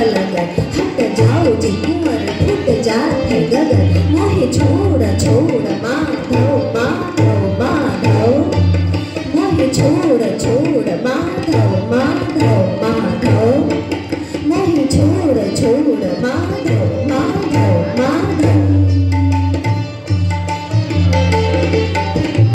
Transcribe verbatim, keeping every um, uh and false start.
लगन हट जाओ जी कुंवर फुट जाते गगन मोहे छोड़ छोड़ माधव माधव माधव मोहे छोड़ छोड़ माधव माधव माधव मोहे छोड़ छोड़ माधव